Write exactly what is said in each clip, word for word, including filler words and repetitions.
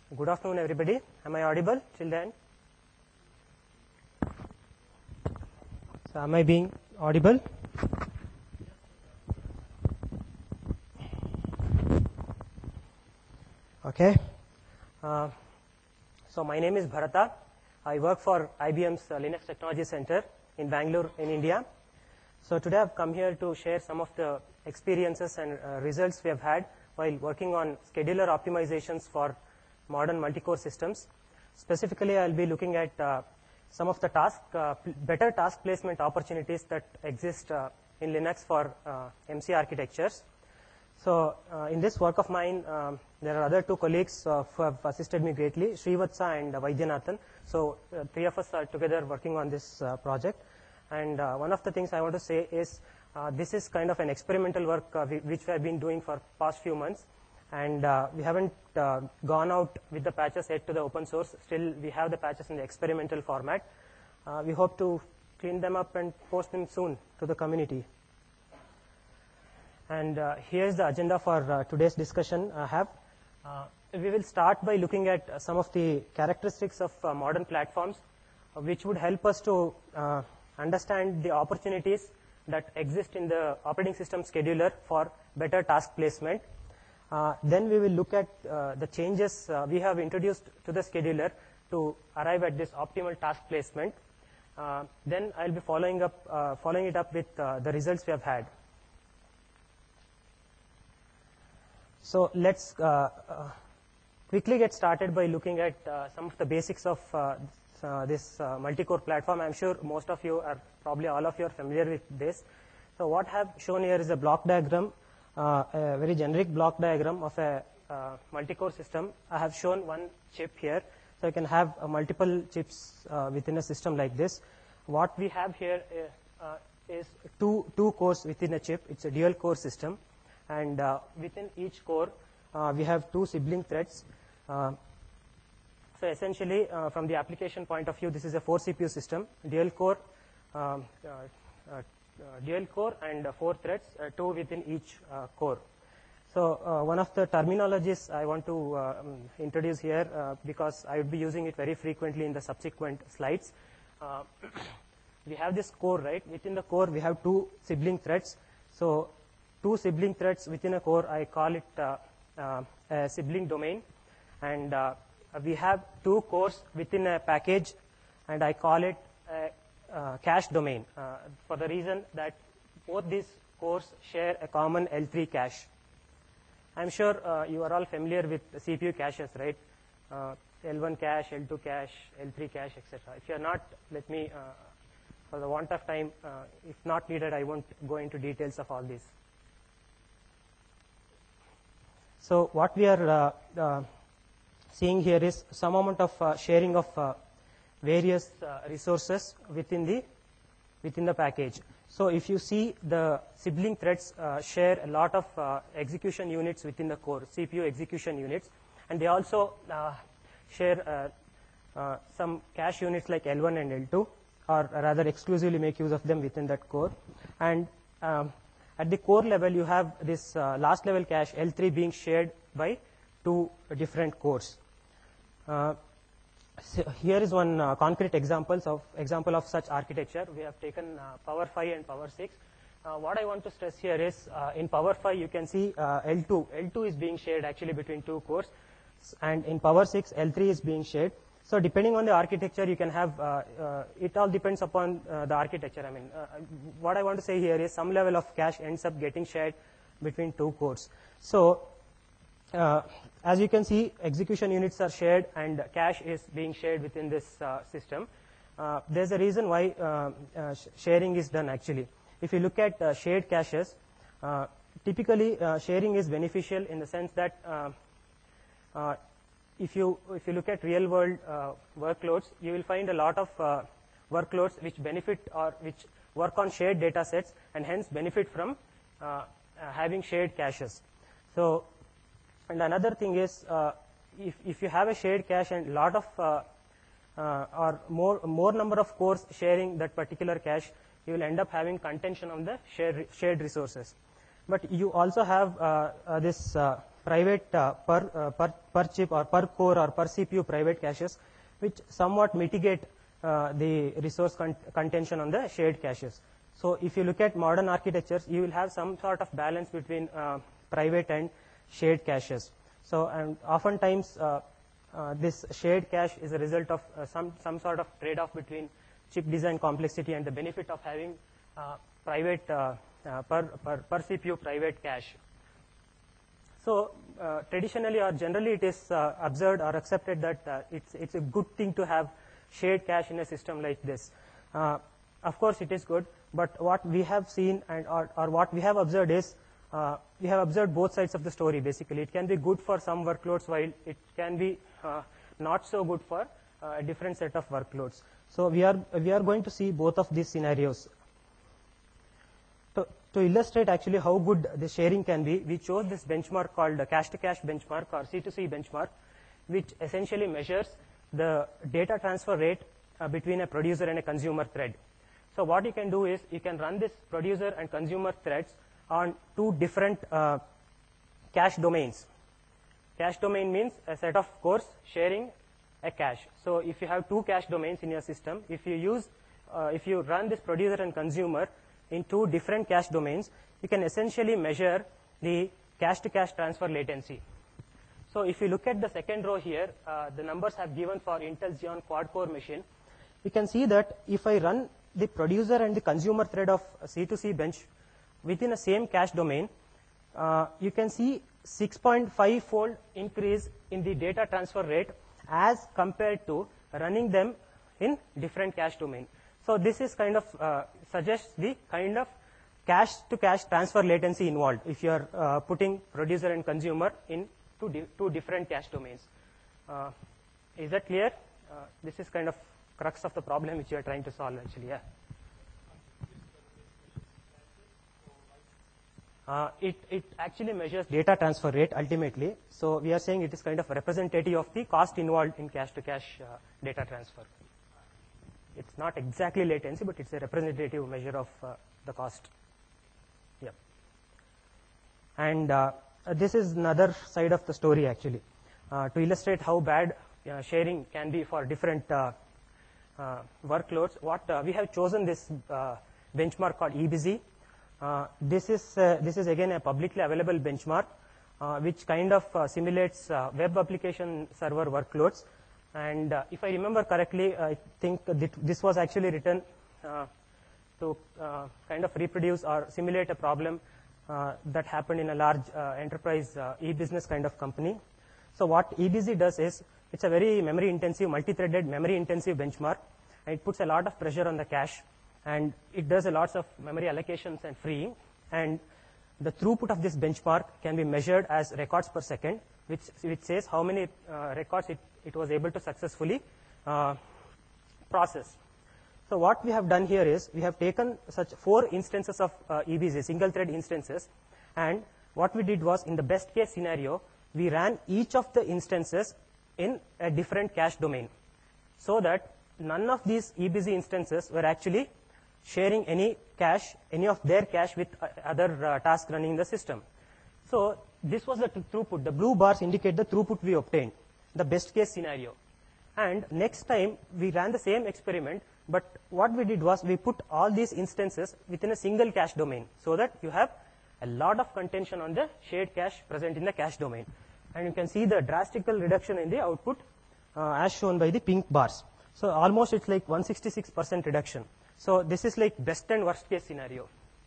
good afternoon, everybody. Am I audible till then? So, am I being audible? Okay. Uh, so, my name is Bharata. I work for I B M's uh, Linux Technology Center in Bangalore, in India. So, today I have come here to share some of the experiences and uh, results we have had while working on scheduler optimizations for modern multi-core systems. Specifically, I will be looking at uh, some of the task, uh, better task placement opportunities that exist uh, in Linux for uh, M C architectures. So, uh, in this work of mine, um, there are other two colleagues uh, who have assisted me greatly, Srivatsa and uh, Vaidyanathan. So, uh, three of us are together working on this uh, project. And uh, one of the things I want to say is, uh, this is kind of an experimental work uh, we, which we have been doing for past few months. And uh, we haven't uh, gone out with the patches yet to the open source. Still, we have the patches in the experimental format. Uh, we hope to clean them up and post them soon to the community. And uh, here's the agenda for uh, today's discussion I have. Uh, we will start by looking at uh, some of the characteristics of uh, modern platforms, uh, which would help us to uh, understand the opportunities that exist in the operating system scheduler for better task placement. Uh, then we will look at uh, the changes uh, we have introduced to the scheduler to arrive at this optimal task placement. Uh, then I'll be following up, uh, following it up with uh, the results we have had. So let's uh, uh, quickly get started by looking at uh, some of the basics of uh, uh, this uh, multi-core platform. I'm sure most of you are, probably all of you are familiar with this. So what I have shown here is a block diagram, uh, a very generic block diagram of a uh, multi-core system. I have shown one chip here. So you can have uh, multiple chips uh, within a system like this. What we have here uh, uh, is two, two cores within a chip. It's a dual core system. And uh, within each core, uh, we have two sibling threads. Uh, so essentially, uh, from the application point of view, this is a four C P U system, dual core, um, uh, uh, dual core, and uh, four threads, uh, two within each uh, core. So uh, one of the terminologies I want to uh, um, introduce here, uh, because I would be using it very frequently in the subsequent slides. Uh, we have this core, right? Within the core, we have two sibling threads. So two sibling threads within a core, I call it uh, uh, a sibling domain. And uh, we have two cores within a package, and I call it a uh, cache domain, uh, for the reason that both these cores share a common L three cache. I'm sure uh, you are all familiar with the C P U caches, right? Uh, L one cache, L two cache, L three cache, et cetera. If you are not, let me, uh, for the want of time, uh, if not needed, I won't go into details of all these. So what we are uh, uh, seeing here is some amount of uh, sharing of uh, various uh, resources within the within the package. So if you see, the sibling threads uh, share a lot of uh, execution units within the core, C P U execution units, and they also uh, share uh, uh, some cache units like L one and L two, or rather exclusively make use of them within that core. And um, at the core level, you have this uh, last level cache L three being shared by two different cores. Uh, so here is one uh, concrete examples of example of such architecture. We have taken uh, Power five and Power six. Uh, what I want to stress here is, uh, in Power five, you can see uh, L two. L two is being shared actually between two cores, and in Power six, L three is being shared. So depending on the architecture, you can have, uh, uh, it all depends upon uh, the architecture. I mean, uh, what I want to say here is some level of cache ends up getting shared between two cores. So uh, as you can see, execution units are shared and cache is being shared within this uh, system. Uh, there's a reason why uh, uh, sh sharing is done actually. If you look at uh, shared caches, uh, typically uh, sharing is beneficial in the sense that uh, uh, If you, if you look at real world uh, workloads, you will find a lot of uh, workloads which benefit or which work on shared data sets and hence benefit from uh, uh, having shared caches. So, and another thing is, uh, if, if you have a shared cache and a lot of uh, uh, or more, more number of cores sharing that particular cache, you will end up having contention on the shared, shared resources. But you also have uh, uh, this uh, private uh, per, uh, per, per chip or per core or per C P U private caches, which somewhat mitigate uh, the resource con contention on the shared caches. So if you look at modern architectures, you will have some sort of balance between uh, private and shared caches. So and oftentimes uh, uh, this shared cache is a result of uh, some, some sort of trade-off between chip design complexity and the benefit of having uh, private uh, uh, per, per, per C P U private cache. So uh, traditionally or generally it is uh, observed or accepted that uh, it's, it's a good thing to have shared cache in a system like this. Uh, of course it is good, but what we have seen and or, or what we have observed is uh, we have observed both sides of the story basically. It can be good for some workloads while it can be uh, not so good for uh, a different set of workloads. So we are, we are going to see both of these scenarios. To, to illustrate actually how good the sharing can be, we chose this benchmark called the cache-to-cache benchmark or C to C benchmark, which essentially measures the data transfer rate uh, between a producer and a consumer thread. So what you can do is you can run this producer and consumer threads on two different uh, cache domains. Cache domain means a set of cores sharing a cache. So if you have two cache domains in your system, if you use, uh, if you run this producer and consumer in two different cache domains, you can essentially measure the cache-to-cache transfer latency. So if you look at the second row here, uh, the numbers have given for Intel Xeon quad-core machine. You can see that if I run the producer and the consumer thread of C to C bench within the same cache domain, uh, you can see six point five fold increase in the data transfer rate as compared to running them in different cache domain. So this is kind of uh, suggests the kind of cache-to-cache transfer latency involved if you are uh, putting producer and consumer in two, di two different cache domains. Uh, is that clear? Uh, this is kind of crux of the problem which you are trying to solve actually. Yeah. Uh, it, it actually measures data transfer rate ultimately. So we are saying it is kind of representative of the cost involved in cache-to-cache uh, data transfer. It's not exactly latency, but it's a representative measure of uh, the cost. Yeah. And uh, this is another side of the story actually, uh, to illustrate how bad uh, sharing can be for different uh, uh, workloads. What uh, we have chosen this uh, benchmark called E B Z. Uh, this is uh, this is again a publicly available benchmark, uh, which kind of uh, simulates uh, web application server workloads. And uh, if I remember correctly, I think that this was actually written uh, to uh, kind of reproduce or simulate a problem uh, that happened in a large uh, enterprise uh, e-business kind of company. So what E B Z does is, it's a very memory-intensive, multi-threaded, memory-intensive benchmark. And it puts a lot of pressure on the cache. And it does a lot of memory allocations and freeing. And the throughput of this benchmark can be measured as records per second, which, which says how many uh, records it, it was able to successfully uh, process. So what we have done here is, we have taken such four instances of uh, E B Z, single thread instances, and what we did was, in the best case scenario, we ran each of the instances in a different cache domain, so that none of these E B Z instances were actually sharing any cache, any of their cache with uh, other uh, tasks running in the system. So this was the throughput. The blue bars indicate the throughput we obtained, the best case scenario. And next time we ran the same experiment, but what we did was we put all these instances within a single cache domain, so that you have a lot of contention on the shared cache present in the cache domain. And you can see the drastical reduction in the output uh, as shown by the pink bars. So almost it's like one hundred sixty-six percent reduction. So this is like best and worst case scenario.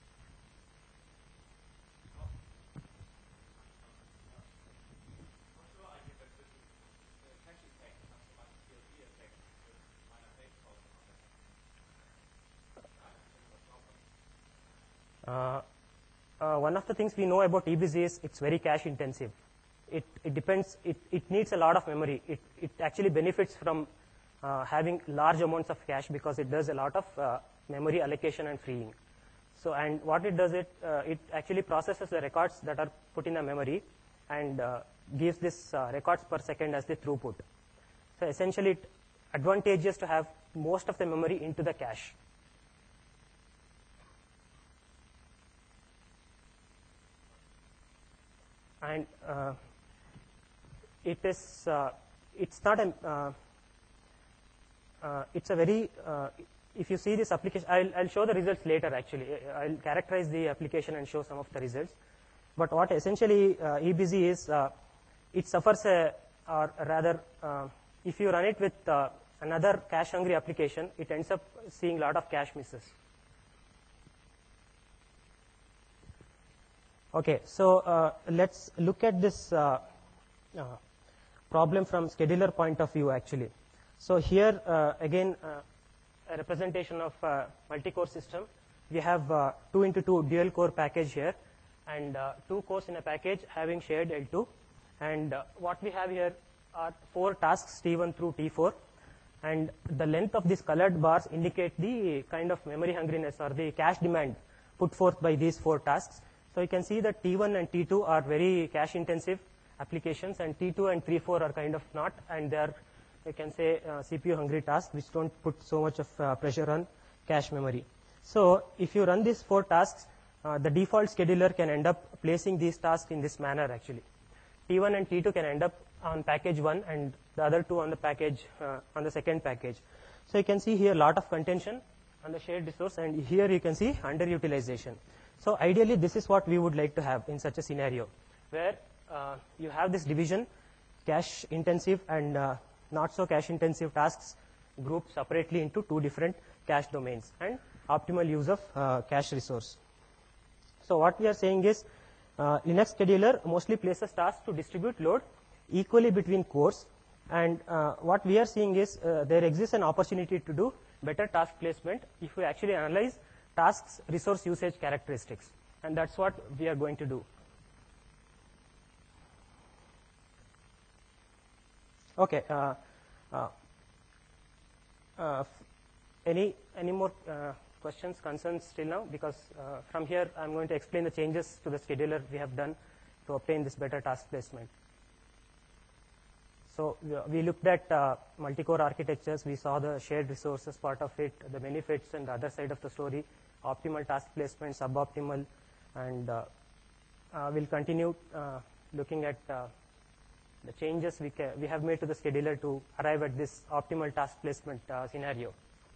Uh, uh, one of the things we know about E B Z is it's very cache intensive. It, it depends, it, it needs a lot of memory. It, it actually benefits from uh, having large amounts of cache because it does a lot of uh, memory allocation and freeing. So, and what it does, it, uh, it actually processes the records that are put in the memory and uh, gives this uh, records per second as the throughput. So essentially it advantageous to have most of the memory into the cache. and uh, it is uh, it's not a uh, uh, it's a very uh, if you see this application, I'll, I'll show the results later. Actually, I'll characterize the application and show some of the results. But what essentially uh, E B Z is, uh, it suffers a, or rather, uh, if you run it with uh, another cache-hungry application, it ends up seeing a lot of cache misses. Okay, so uh, let's look at this uh, uh, problem from scheduler point of view, actually. So here, uh, again, uh, a representation of uh, multi-core system. We have uh, two into two dual core package here, and uh, two cores in a package having shared L two. And uh, what we have here are four tasks, T one through T four. And the length of these colored bars indicate the kind of memory hungriness or the cache demand put forth by these four tasks. So you can see that T one and T two are very cache intensive applications, and T two and T four are kind of not, and they are, you can say, uh, C P U hungry tasks which don't put so much of uh, pressure on cache memory. So if you run these four tasks, uh, the default scheduler can end up placing these tasks in this manner, actually. T one and T two can end up on package one, and the other two on the package, uh, on the second package. So you can see here a lot of contention on the shared resource, and here you can see underutilization. So ideally, this is what we would like to have in such a scenario, where uh, you have this division, cache intensive and uh, not so cache intensive tasks grouped separately into two different cache domains, and optimal use of uh, cache resource. So what we are saying is, uh, Linux scheduler mostly places tasks to distribute load equally between cores, and uh, what we are seeing is uh, there exists an opportunity to do better task placement if we actually analyze tasks resource usage characteristics, and that's what we are going to do. Okay, uh, uh, uh, any any more uh, questions, concerns till now? Because uh, from here I'm going to explain the changes to the scheduler we have done to obtain this better task placement. So we looked at uh, multi-core architectures. We saw the shared resources part of it, the benefits, and the other side of the story, optimal task placement, suboptimal, and uh, uh, we'll continue uh, looking at uh, the changes we, ca we have made to the scheduler to arrive at this optimal task placement uh, scenario.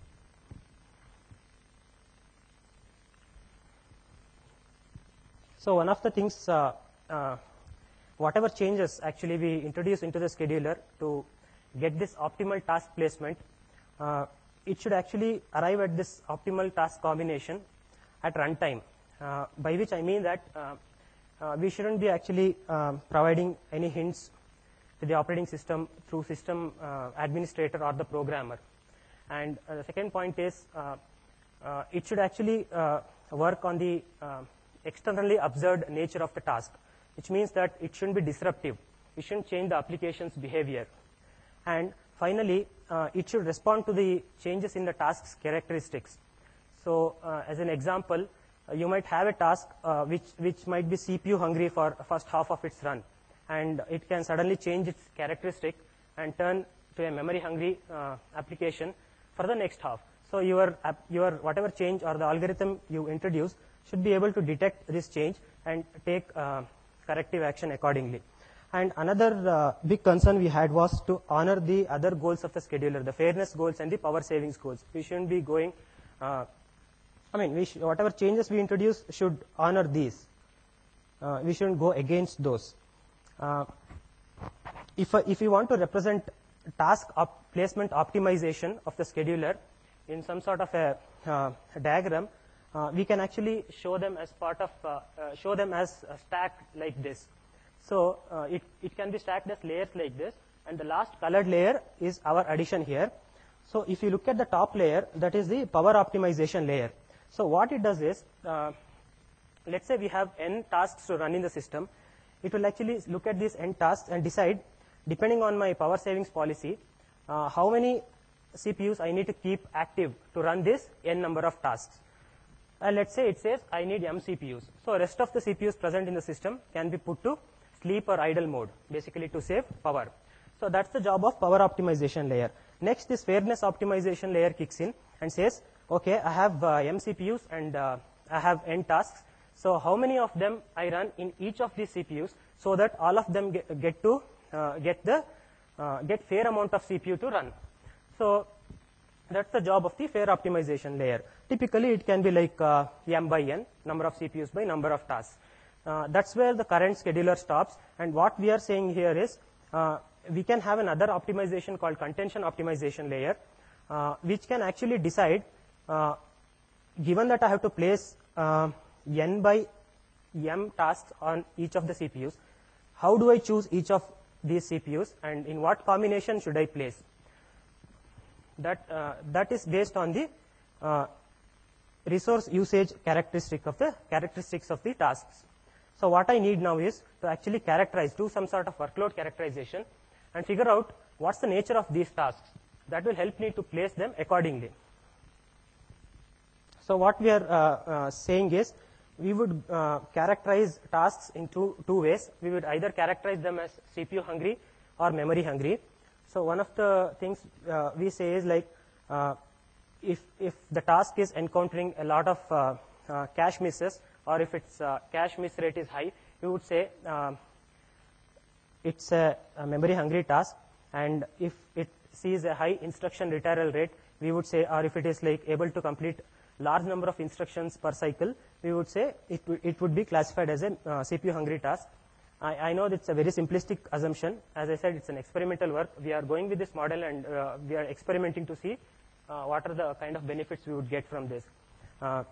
So one of the things, uh, uh, whatever changes actually we introduce into the scheduler to get this optimal task placement, uh, it should actually arrive at this optimal task combination at runtime, uh, by which I mean that uh, uh, we shouldn't be actually uh, providing any hints to the operating system through system uh, administrator or the programmer. And uh, the second point is uh, uh, it should actually uh, work on the uh, externally observed nature of the task, which means that it shouldn't be disruptive. It shouldn't change the application's behavior. And finally, uh, it should respond to the changes in the task's characteristics. So uh, as an example, uh, you might have a task uh, which, which might be C P U hungry for the first half of its run, and it can suddenly change its characteristic and turn to a memory hungry uh, application for the next half. So your, your whatever change or the algorithm you introduce should be able to detect this change and take uh, corrective action accordingly. And another uh, big concern we had was to honor the other goals of the scheduler, the fairness goals and the power savings goals. We shouldn't be going, uh, I mean, we sh whatever changes we introduce should honor these. Uh, we shouldn't go against those. Uh, if, uh, if we want to represent task op placement optimization of the scheduler in some sort of a, uh, a diagram, uh, we can actually show them as part of, uh, uh, show them as a stack like this. So uh, it, it can be stacked as layers like this, and the last colored layer is our addition here. So if you look at the top layer, that is the power optimization layer. So what it does is, uh, let's say we have n tasks to run in the system. It will actually look at these n tasks and decide, depending on my power savings policy, uh, how many C P Us I need to keep active to run this n number of tasks. And let's say it says I need m C P Us. So rest of the C P Us present in the system can be put to sleep or idle mode, basically to save power. So that's the job of power optimization layer. Next, this fairness optimization layer kicks in and says, okay, I have uh, m C P Us and uh, I have n tasks. So how many of them I run in each of these C P Us so that all of them get, get to uh, get the uh, get fair amount of C P U to run. So that's the job of the fair optimization layer. Typically, it can be like uh, m by n, number of C P Us by number of tasks. Uh, that's where the current scheduler stops. And what we are saying here is uh, we can have another optimization called contention optimization layer, uh, which can actually decide, uh, given that I have to place uh, n by m tasks on each of the C P Us, how do I choose each of these C P Us and in what combination should I place? That, uh, that is based on the uh, resource usage characteristic of the characteristics of the tasks. So what I need now is to actually characterize, do some sort of workload characterization and figure out what's the nature of these tasks. That will help me to place them accordingly. So what we are uh, uh, saying is we would uh, characterize tasks in two, two ways. We would either characterize them as C P U hungry or memory hungry. So one of the things uh, we say is like uh, if, if the task is encountering a lot of uh, uh, cache misses, or if its uh, cache miss rate is high, we would say uh, it's a, a memory hungry task. And if it sees a high instruction retrieval rate, we would say, or if it is like able to complete large number of instructions per cycle, we would say it, it would be classified as a uh, C P U hungry task. I, I know that's a very simplistic assumption. As I said, it's an experimental work. We are going with this model and uh, we are experimenting to see uh, what are the kind of benefits we would get from this. Uh,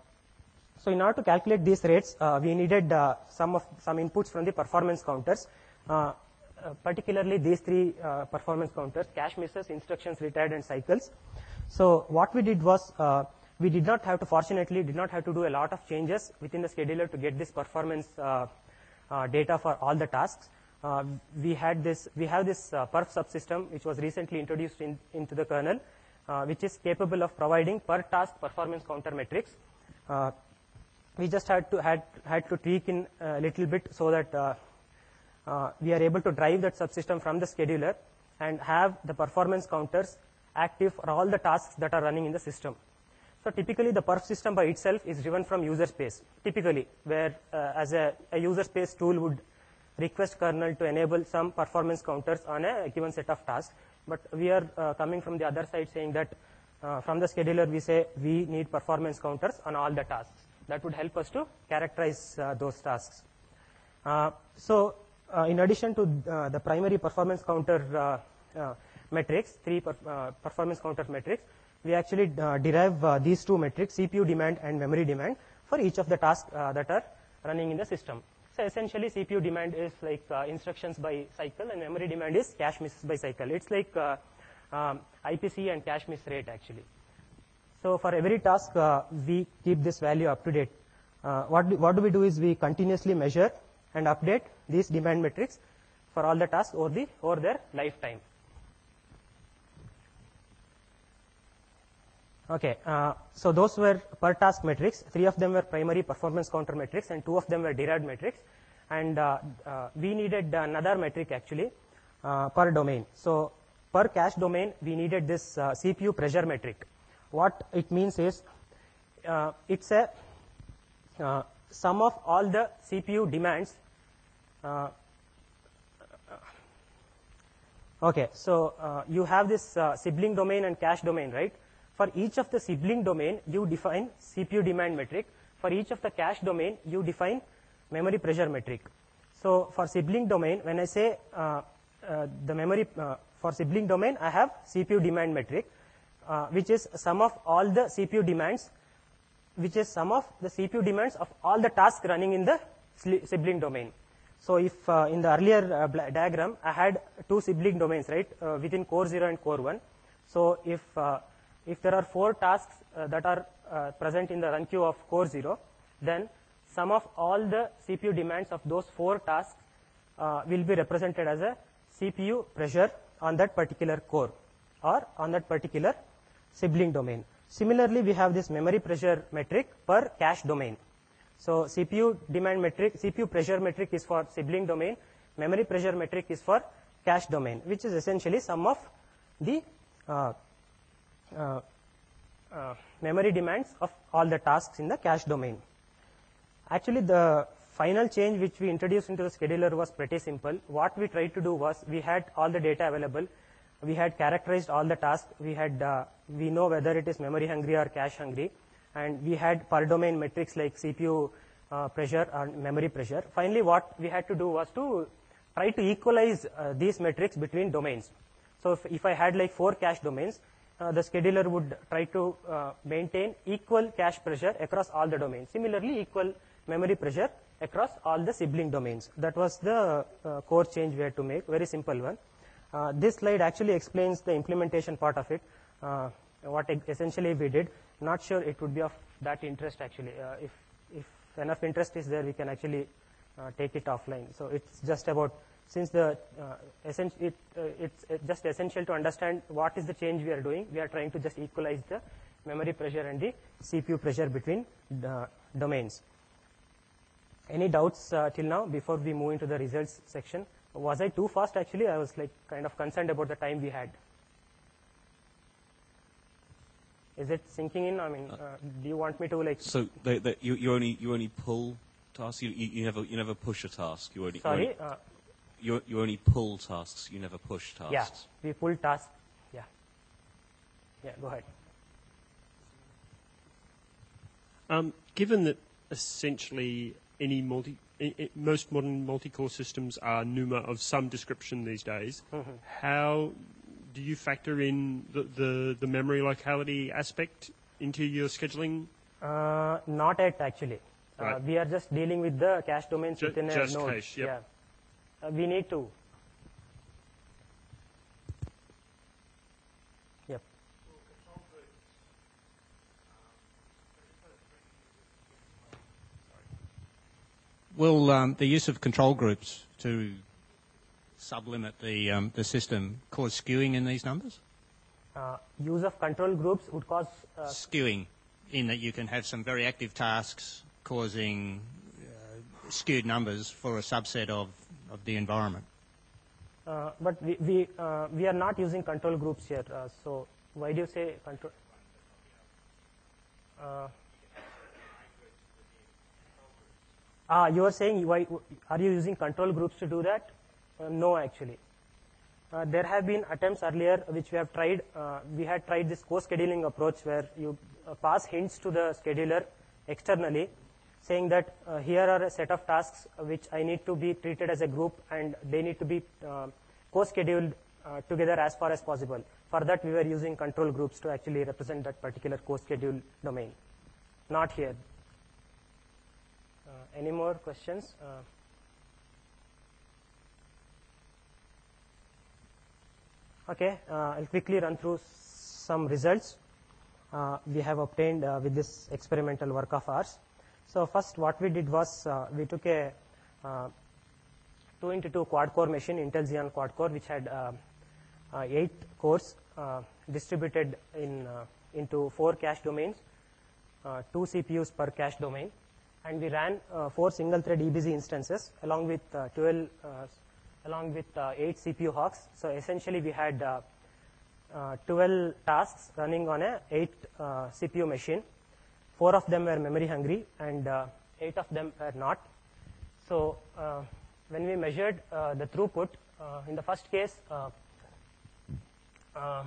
so in order to calculate these rates, uh, we needed uh, some of some inputs from the performance counters, uh, uh, particularly these three uh, performance counters: cache misses, instructions retired, and cycles. So what we did was uh, we did not have to, fortunately, did not have to do a lot of changes within the scheduler to get this performance uh, Uh, data for all the tasks. Uh, we had this, we have this uh, perf subsystem which was recently introduced in, into the kernel, uh, which is capable of providing per task performance counter metrics. Uh, we just had to had had to tweak in a little bit so that uh, uh, we are able to drive that subsystem from the scheduler and have the performance counters active for all the tasks that are running in the system. So typically, the perf system by itself is driven from user space, typically, where uh, as a, a user space tool would request kernel to enable some performance counters on a given set of tasks. But we are uh, coming from the other side saying that uh, from the scheduler, we say we need performance counters on all the tasks. That would help us to characterize uh, those tasks. Uh, so uh, in addition to uh, the primary performance counter uh, uh, metrics, three per, uh, performance counter metrics, we actually uh, derive uh, these two metrics, C P U demand and memory demand, for each of the tasks uh, that are running in the system. So essentially, C P U demand is like uh, instructions by cycle, and memory demand is cache misses by cycle. It's like uh, um, I P C and cache miss rate, actually. So for every task, uh, we keep this value up to date. Uh, what, do, what do we do is we continuously measure and update these demand metrics for all the tasks over, the, over their lifetime. Okay, uh, so those were per task metrics. Three of them were primary performance counter metrics, and two of them were derived metrics. And uh, uh, we needed another metric, actually, uh, per domain. So per cache domain, we needed this uh, C P U pressure metric. What it means is uh, it's a uh, sum of all the C P U demands. Uh, okay, so uh, you have this uh, sibling domain and cache domain, right? For each of the sibling domain, you define C P U demand metric. For each of the cache domain, you define memory pressure metric. So for sibling domain, when I say uh, uh, the memory, uh, for sibling domain, I have C P U demand metric, uh, which is sum of all the C P U demands, which is sum of the C P U demands of all the tasks running in the sibling domain. So if uh, in the earlier uh, diagram, I had two sibling domains, right, uh, within core zero and core one. So if uh, If there are four tasks uh, that are uh, present in the run queue of core zero, then sum of all the C P U demands of those four tasks uh, will be represented as a C P U pressure on that particular core or on that particular sibling domain. Similarly, we have this memory pressure metric per cache domain. So C P U demand metric, C P U pressure metric is for sibling domain, memory pressure metric is for cache domain, which is essentially sum of the uh, Uh, uh, memory demands of all the tasks in the cache domain. Actually, the final change which we introduced into the scheduler was pretty simple. What we tried to do was we had all the data available. We had characterized all the tasks. We had uh, we know whether it is memory hungry or cache hungry, and we had per domain metrics like C P U uh, pressure or memory pressure. Finally, what we had to do was to try to equalize uh, these metrics between domains. So if, if I had like four cache domains, uh, the scheduler would try to uh, maintain equal cache pressure across all the domains. Similarly, equal memory pressure across all the sibling domains. That was the uh, core change we had to make, very simple one. Uh, this slide actually explains the implementation part of it, uh, what essentially we did. Not sure it would be of that interest actually. Uh, if, if enough interest is there, we can actually uh, take it offline. So it's just about, since the uh, essen it, uh, it's just essential to understand what is the change we are doing. We are trying to just equalize the memory pressure and the C P U pressure between the domains. Any doubts uh, till now before we move into the results section? Was I too fast actually? I was like kind of concerned about the time we had. Is it sinking in? I mean, uh, do you want me to like? So they, they, you, you only you only pull tasks. You, you, you never you never push a task. You only sorry. You only, uh, you, you only pull tasks. You never push tasks. Yeah, we pull tasks. Yeah. Yeah. Go ahead. Um, given that essentially any multi, I, I, most modern multi-core systems are NUMA of some description these days, mm-hmm. how do you factor in the, the, the memory locality aspect into your scheduling? Uh, not yet actually. Right. Uh, we are just dealing with the cache domains Ju within just a node. Cache, yep. Yeah. Uh, we need to. Yep. Will um, the use of control groups to sublimit the um, the system cause skewing in these numbers? Uh, use of control groups would cause uh, skewing, in that you can have some very active tasks causing uh, skewed numbers for a subset of, of the environment. Uh, but we we, uh, we are not using control groups here. Uh, so why do you say control? Uh, ah, you are saying why are you using control groups to do that? Uh, no, actually. Uh, there have been attempts earlier which we have tried. Uh, we had tried this co-scheduling approach where you uh, pass hints to the scheduler externally, saying that uh, here are a set of tasks which I need to be treated as a group and they need to be uh, co-scheduled uh, together as far as possible. For that, we were using control groups to actually represent that particular co-scheduled domain. Not here. Uh, any more questions? Uh, Okay, uh, I'll quickly run through some results uh, we have obtained uh, with this experimental work of ours. So first what we did was uh, we took a uh, two into two quad core machine, Intel Xeon quad core, which had uh, uh, eight cores uh, distributed in uh, into four cache domains, uh, two C P Us per cache domain, and we ran uh, four single thread E B Z instances along with uh, twelve uh, along with uh, eight C P U hogs. So essentially we had uh, uh, twelve tasks running on a eight uh, C P U machine. Four of them were memory hungry and uh, eight of them were not. So uh, when we measured uh, the throughput, uh, in the first case, uh, uh,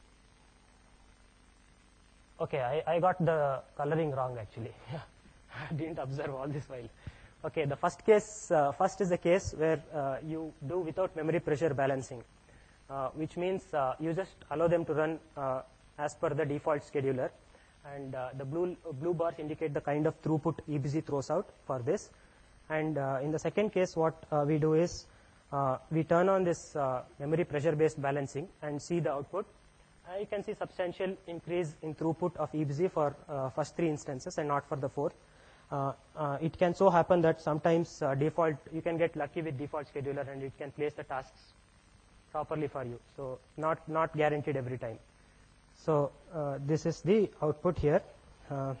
okay, I, I got the coloring wrong actually. I didn't observe all this while. Okay, the first case, uh, first is the case where uh, you do without memory pressure balancing, uh, which means uh, you just allow them to run uh, as per the default scheduler, and uh, the blue blue bars indicate the kind of throughput E B Z throws out for this. And uh, in the second case, what uh, we do is uh, we turn on this uh, memory pressure based balancing and see the output. Uh, you can see substantial increase in throughput of E B Z for uh, first three instances and not for the fourth. Uh, uh, it can so happen that sometimes uh, default, you can get lucky with default scheduler and it can place the tasks properly for you. So not, not guaranteed every time. So uh, this is the output here. Uh,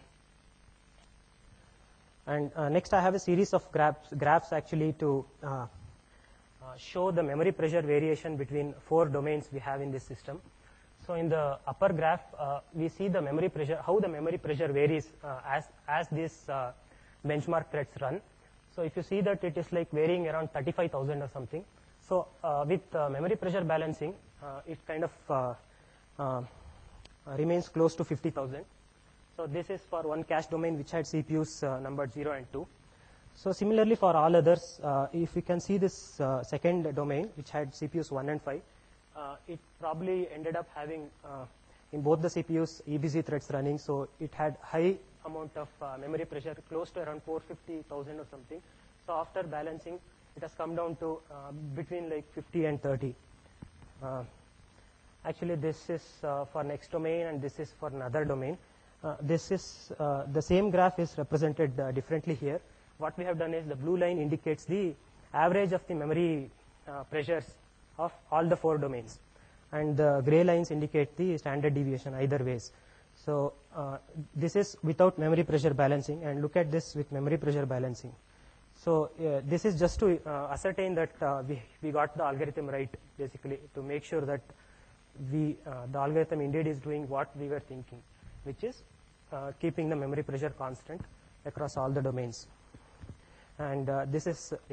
and uh, next I have a series of graphs, graphs actually to uh, uh, show the memory pressure variation between four domains we have in this system. So in the upper graph, uh, we see the memory pressure, how the memory pressure varies uh, as, as these uh, benchmark threads run. So if you see that it is like varying around thirty-five thousand or something. So uh, with uh, memory pressure balancing, uh, it kind of uh, uh, remains close to fifty thousand. So this is for one cache domain which had C P Us uh, numbered zero and two. So similarly for all others, uh, if you can see this uh, second domain which had C P Us one and five, uh, it probably ended up having uh, in both the C P Us E B C threads running, so it had high amount of uh, memory pressure, close to around four hundred fifty thousand or something. So after balancing, it has come down to uh, between like fifty and thirty. Uh, actually, this is uh, for next domain and this is for another domain. Uh, this is uh, the same graph is represented uh, differently here. What we have done is the blue line indicates the average of the memory uh, pressures of all the four domains, and the gray lines indicate the standard deviation either ways. So uh, this is without memory pressure balancing, and look at this with memory pressure balancing. So uh, this is just to uh, ascertain that uh, we, we got the algorithm right, basically, to make sure that we uh, the algorithm indeed is doing what we were thinking, which is uh, keeping the memory pressure constant across all the domains. And uh, this is, uh, yeah.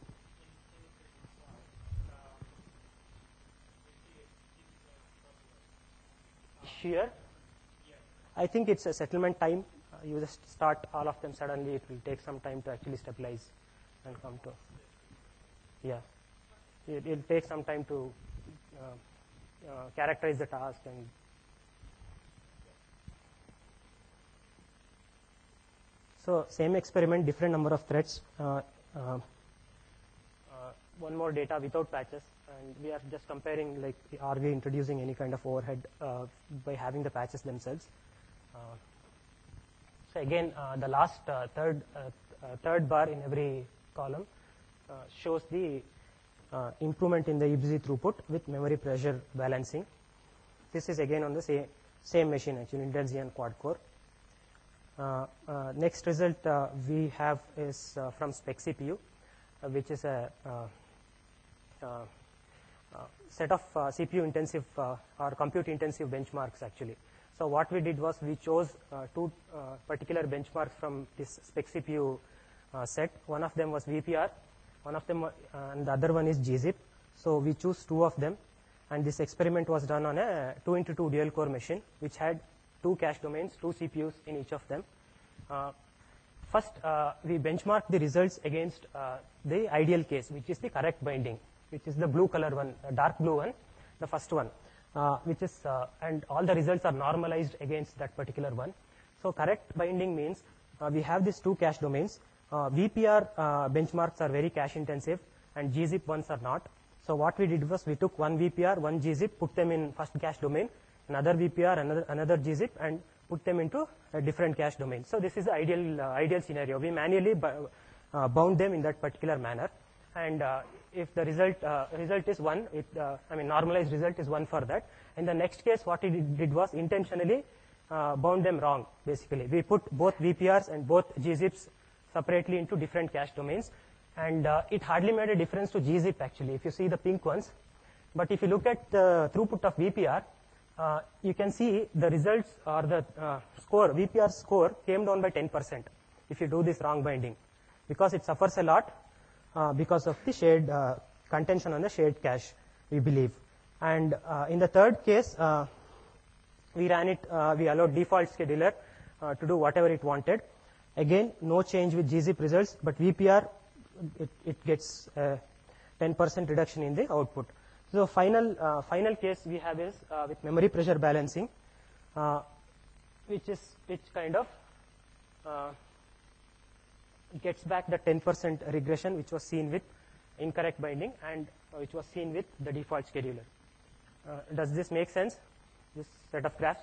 Here, I think it's a settlement time. Uh, you just start all of them suddenly. It will take some time to actually stabilize and come to, yeah. It will take some time to uh, uh, characterize the task. And so same experiment, different number of threads. Uh, uh, uh, one more data without patches, and we are just comparing, like, are we introducing any kind of overhead uh, by having the patches themselves. Uh, so again, uh, the last uh, third uh, uh, third bar in every column uh, shows the uh, improvement in the E B C throughput with memory pressure balancing. This is again on the same same machine, actually, Intel Xeon quad core. Uh, uh, next result uh, we have is uh, from spec C P U, uh, which is a uh, uh, uh, set of uh, C P U intensive uh, or compute intensive benchmarks, actually. So what we did was we chose uh, two uh, particular benchmarks from this spec C P U uh, set. One of them was V P R, one of them uh, and the other one is G zip. So we choose two of them, and this experiment was done on a two into two dual core machine which had two cache domains, two C P Us in each of them. Uh, first, uh, we benchmark the results against uh, the ideal case, which is the correct binding, which is the blue color one, the dark blue one, the first one, uh, which is, uh, and all the results are normalized against that particular one. So correct binding means uh, we have these two cache domains. Uh, V P R uh, benchmarks are very cache intensive, and G zip ones are not. So what we did was we took one V P R, one G zip, put them in first cache domain, another V P R, another, another G zip, and put them into a different cache domain. So this is the ideal, uh, ideal scenario. We manually uh, bound them in that particular manner. And uh, if the result, uh, result is one, it, uh, I mean normalized result is one for that. In the next case, what we did, did was intentionally uh, bound them wrong, basically. We put both V P Rs and both G zips separately into different cache domains. And uh, it hardly made a difference to G zip, actually, if you see the pink ones. But if you look at the throughput of V P R, uh, you can see the results or the uh, score, V P R score came down by ten percent if you do this wrong binding, because it suffers a lot uh, because of the shared uh, contention on the shared cache, we believe. And uh, in the third case, uh, we ran it, uh, we allowed default scheduler uh, to do whatever it wanted. Again, no change with G zip results, but V P R, it, it gets a ten percent reduction in the output. So final uh, final case we have is uh, with memory pressure balancing, uh, which is which kind of uh, gets back the ten percent regression which was seen with incorrect binding and uh, which was seen with the default scheduler. Uh, does this make sense? This set of graphs.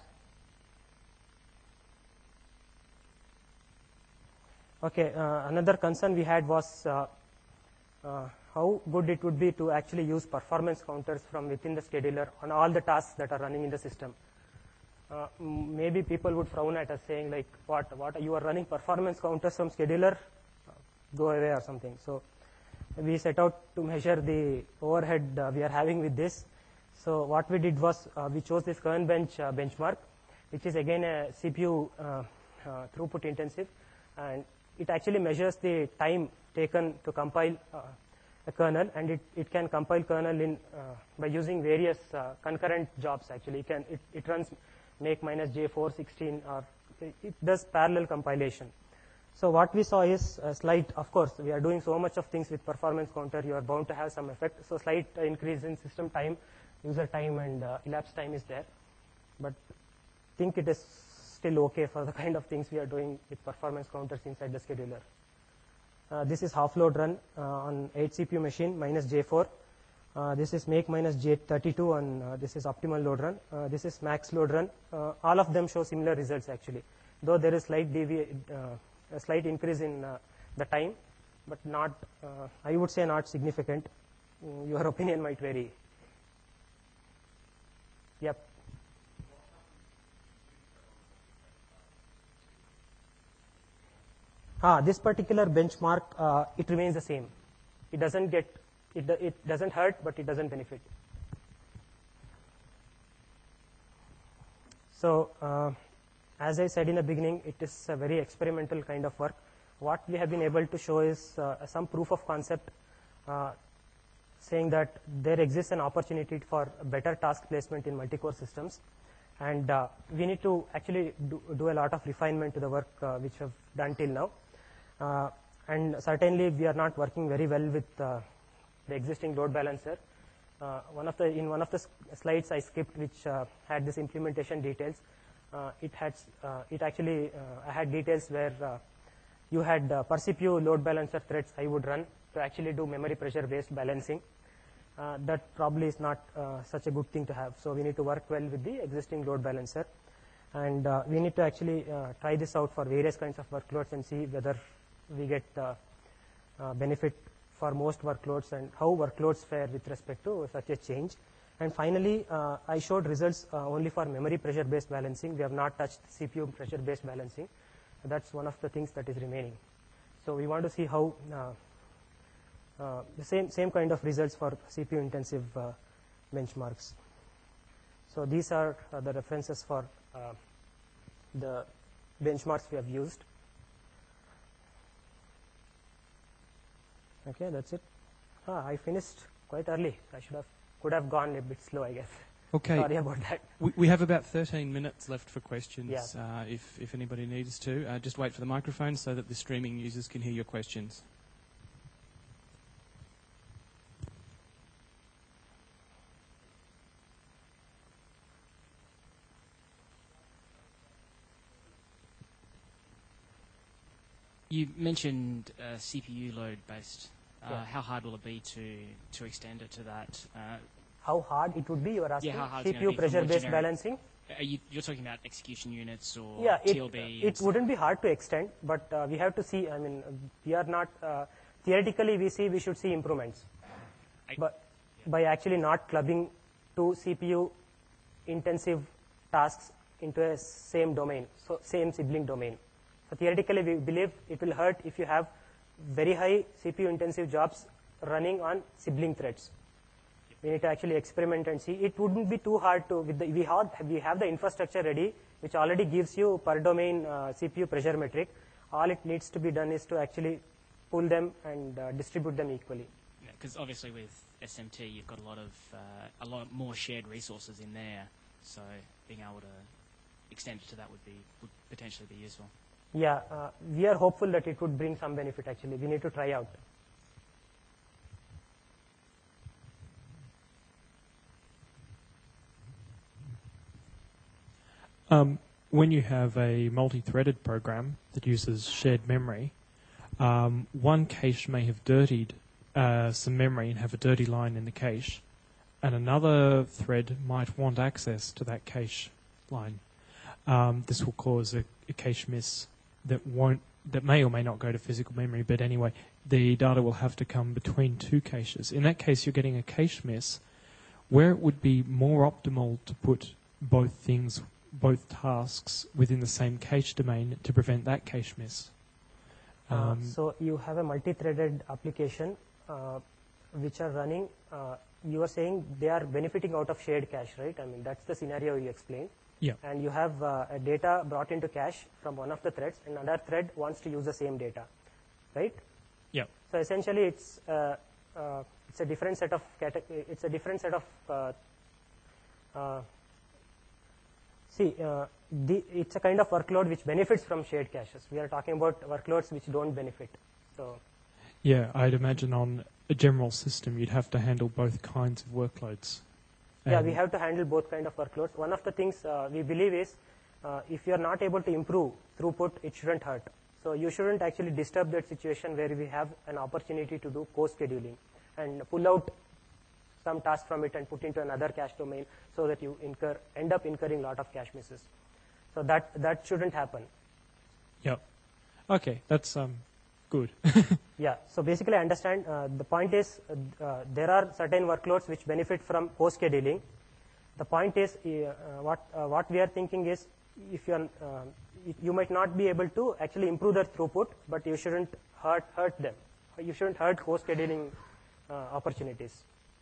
Okay, uh, another concern we had was uh, uh, how good it would be to actually use performance counters from within the scheduler on all the tasks that are running in the system. Uh, maybe people would frown at us saying, like, what, what, you are running performance counters from scheduler? Go away or something. So we set out to measure the overhead uh, we are having with this. So what we did was uh, we chose this kernel bench uh, benchmark, which is again a C P U uh, uh, throughput intensive, and it actually measures the time taken to compile uh, a kernel, and it, it can compile kernel in uh, by using various uh, concurrent jobs. Actually, it can it, it runs make minus J four sixteen, or it, it does parallel compilation. So what we saw is a slight, of course, we are doing so much of things with performance counter, you are bound to have some effect. So slight uh, increase in system time, user time, and uh, elapsed time is there. But I think it is still okay for the kind of things we are doing with performance counters inside the scheduler. Uh, this is half load run uh, on eight C P U machine, minus J four. Uh, this is make minus J thirty-two, and uh, this is optimal load run. Uh, this is max load run. Uh, all of them show similar results actually, though there is slight devi uh, a slight increase in uh, the time, but not, uh, I would say not significant. Mm, your opinion might vary. Yep. Ah, this particular benchmark, uh, it remains the same. It doesn't get, it, it doesn't hurt, but it doesn't benefit. So, uh, as I said in the beginning, it is a very experimental kind of work. What we have been able to show is uh, some proof of concept uh, saying that there exists an opportunity for better task placement in multi-core systems. And uh, we need to actually do, do a lot of refinement to the work uh, which we have done till now. Uh, and certainly we are not working very well with uh, the existing load balancer. Uh, one of the, in one of the slides I skipped, which uh, had this implementation details, uh, it had uh, it actually uh, I had details where uh, you had uh, per C P U load balancer threads I would run to actually do memory pressure based balancing. Uh, that probably is not uh, such a good thing to have. So we need to work well with the existing load balancer, and uh, we need to actually uh, try this out for various kinds of workloads and see whether we get uh, uh, benefit for most workloads and how workloads fare with respect to such a change. And finally, uh, I showed results uh, only for memory pressure based balancing. We have not touched C P U pressure based balancing. That's one of the things that is remaining. So we want to see how uh, uh, the same same kind of results for C P U intensive uh, benchmarks. So these are uh, the references for uh, the benchmarks we have used. Okay, that's it. Ah, I finished quite early. I should have could have gone a bit slow, I guess. Okay. Sorry about that. We, we have about thirteen minutes left for questions. Yeah. Uh, if if anybody needs to, uh, just wait for the microphone so that the streaming users can hear your questions. You mentioned uh, C P U load based. Uh, Yeah. How hard will it be to, to extend it to that? Uh, How hard it would be, you are asking? Yeah, how hard it's C P gonna U be for pressure more based generic- balancing? are you, you're talking about execution units or Yeah, T L B? it, and it stuff. wouldn't be hard to extend, but uh, we have to see. I mean, we are not uh, theoretically we see we should see improvements, I- but by actually not clubbing two C P U intensive tasks into a same domain, so same sibling domain. So theoretically, we believe it will hurt if you have very high C P U intensive jobs running on sibling threads. We need to actually experiment and see. It wouldn't be too hard to, with the, we, have, we have the infrastructure ready, which already gives you per domain uh, C P U pressure metric. All it needs to be done is to actually pull them and uh, distribute them equally. Because obviously with S M T, you've got a lot of uh, a lot more shared resources in there, so being able to extend it to that would be would potentially be useful. Yeah, uh, we are hopeful that it would bring some benefit actually. We need to try out. Um, when you have a multi-threaded program that uses shared memory, um, one cache may have dirtied uh, some memory and have a dirty line in the cache, and another thread might want access to that cache line. Um, this will cause a, a cache miss that won't, that may or may not go to physical memory, but anyway, the data will have to come between two caches. In that case, you're getting a cache miss, where it would be more optimal to put both things, both tasks within the same cache domain to prevent that cache miss. Uh, Um, so you have a multi-threaded application uh, which are running. Uh, you are saying they are benefiting out of shared cache, right? I mean, that's the scenario you explained. Yeah. and you have uh, a data brought into cache from one of the threads, and another thread wants to use the same data, right? Yeah. So essentially, it's uh, uh, it's a different set of cate- it's a different set of uh, uh, see uh, the, it's a kind of workload which benefits from shared caches. We are talking about workloads which don't benefit. So Yeah, I'd imagine on a general system you'd have to handle both kinds of workloads. yeah, And we have to handle both kind of workloads. One of the things uh, we believe is uh, if you are not able to improve throughput, it shouldn't hurt. So you shouldn't actually disturb that situation where we have an opportunity to do co-scheduling and pull out some task from it and put into another cache domain so that you incur end up incurring a lot of cache misses. So that that shouldn't happen. Yep. Okay, that's um good. Yeah. So basically, I understand uh, the point is uh, uh, there are certain workloads which benefit from co-scheduling. The point is uh, what uh, what we are thinking is if you are uh, you might not be able to actually improve their throughput, but you shouldn't hurt hurt them. You shouldn't hurt co-scheduling uh, opportunities.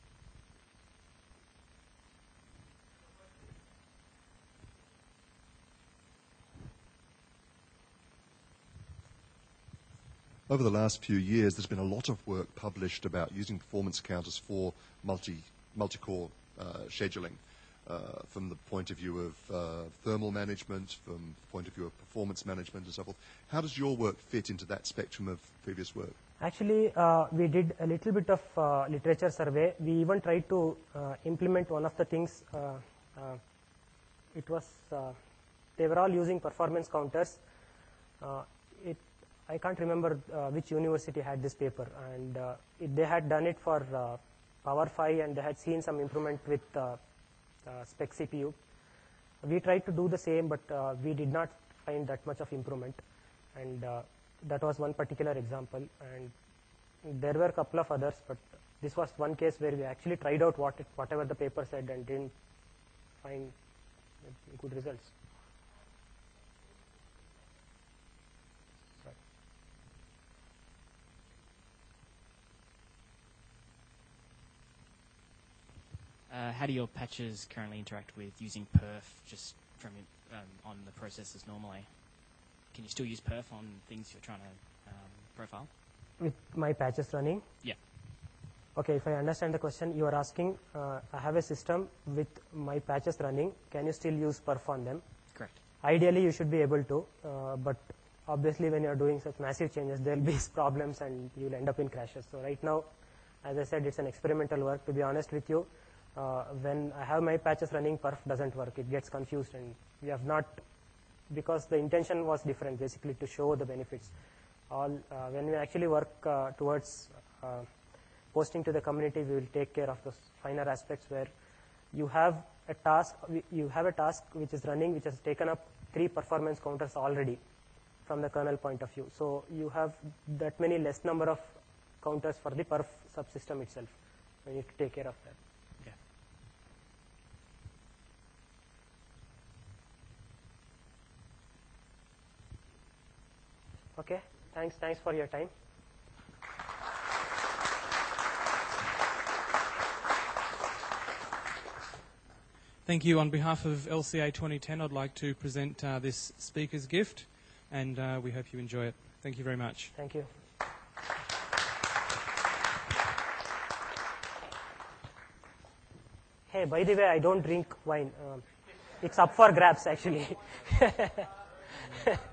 Over the last few years, there's been a lot of work published about using performance counters for multi, multi-core uh, scheduling uh, from the point of view of uh, thermal management, from the point of view of performance management and so forth. How does your work fit into that spectrum of previous work? Actually, uh, we did a little bit of uh, literature survey. We even tried to uh, implement one of the things. Uh, uh, it was, uh, they were all using performance counters. Uh, it, I can't remember uh, which university had this paper, and uh, it, they had done it for uh, Power five, and they had seen some improvement with uh, uh, spec C P U. We tried to do the same, but uh, we did not find that much of improvement, and uh, that was one particular example. And there were a couple of others, but this was one case where we actually tried out what it, whatever the paper said and didn't find good results. Uh, how do your patches currently interact with using perf just from um, on the processes normally? Can you still use perf on things you're trying to um, profile? With my patches running? Yeah. Okay, if I understand the question, you are asking, uh, I have a system with my patches running. Can you still use perf on them? Correct. Ideally, you should be able to, uh, but obviously when you are doing such massive changes, there will be problems and you will end up in crashes. So right now, as I said, it's an experimental work. To be honest with you, uh, when I have my patches running, perf doesn't work. It gets confused, and we have not, because the intention was different, basically to show the benefits. All uh, when we actually work uh, towards uh, posting to the community, we will take care of those finer aspects where you have a task, you have a task which is running, which has taken up three performance counters already from the kernel point of view. So you have that many less number of counters for the perf subsystem itself. We need to take care of that. Okay. Okay. Thanks. Thanks for your time. Thank you. On behalf of L C A twenty ten, I'd like to present uh, this speaker's gift, and uh, we hope you enjoy it. Thank you very much. Thank you. Hey, by the way, I don't drink wine. Um, it's up for grabs, actually.